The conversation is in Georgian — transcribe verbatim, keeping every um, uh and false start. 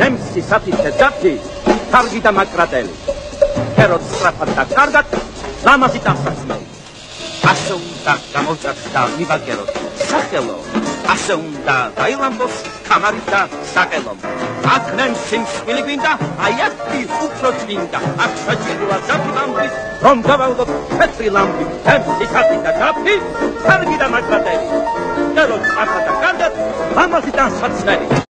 თემსი საფიცე ძაფი კარგი და მაკრატელი ეროთ სწრაფად და კარგად ლამაზი დასაცმელი ასე უნდა გამოჭრას და მივაგეროთ სახელო ასე უნდა დაილამბოს კამარი და საყელო აქნემ სიმსხვილი გვინდა აი ათი უფრო წმინდა აქ საჭიროა ძაფი ლამბის რომ გავალდოთ თეთრი ლამბი თემსი საფიცე და ძაფი კარგი და მაკრატელი ეროთ სწრაფად და კარგად ლამაზი დასაცმელი